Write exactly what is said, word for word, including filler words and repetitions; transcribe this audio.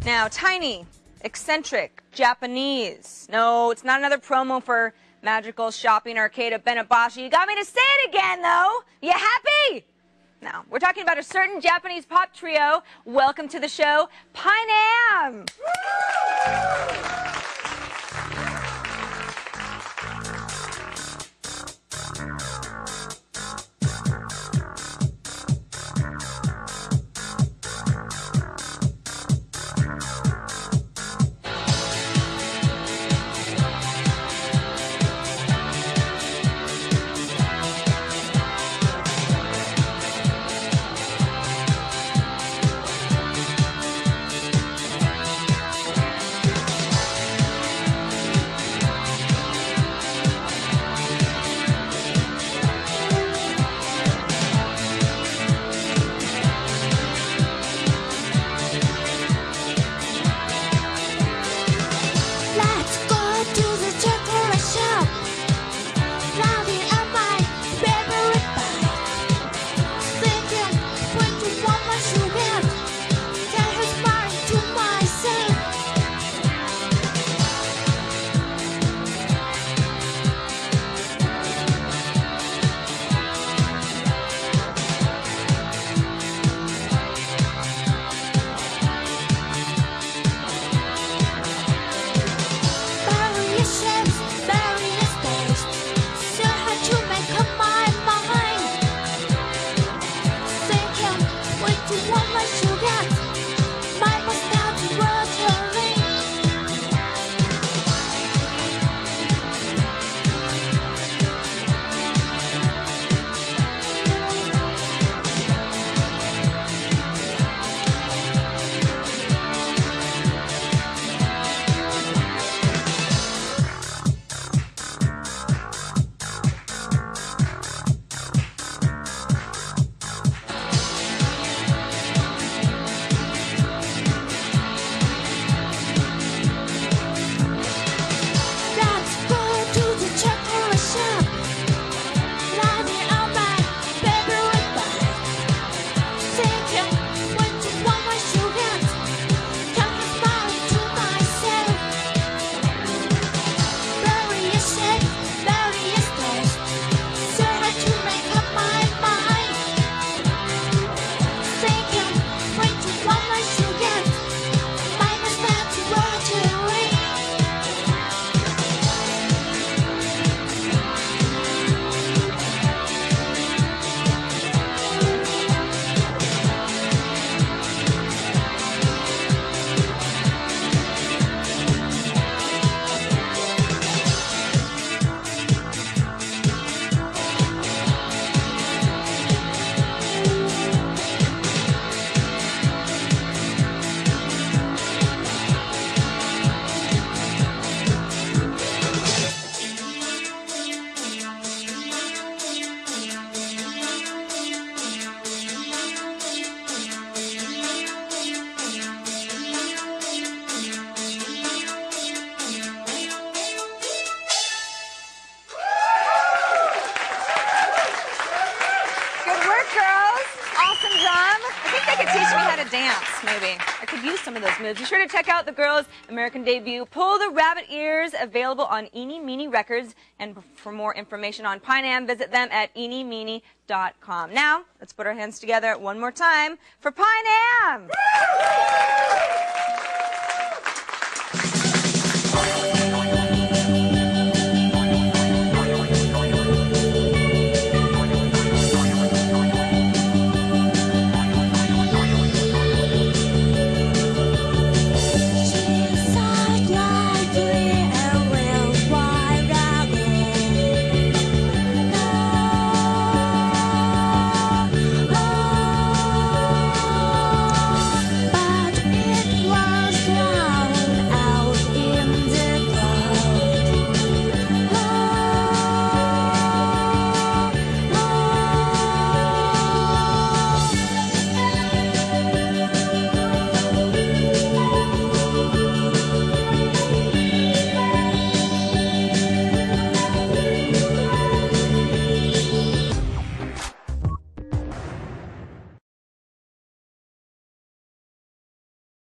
Now, tiny, eccentric, Japanese. No, it's not another promo for Magical Shopping Arcade at Benabashi. You got me to say it again, though. You happy? Now, we're talking about a certain Japanese pop trio. Welcome to the show, Pine-Am. Dance, maybe. I could use some of those moves. Be sure to check out the girls' American debut, Pull the Rabbit Ears, available on Eeny Meeny Records. And for more information on Pine-Am, visit them at eeny meeny dot com. Now, let's put our hands together one more time for Pine-Am!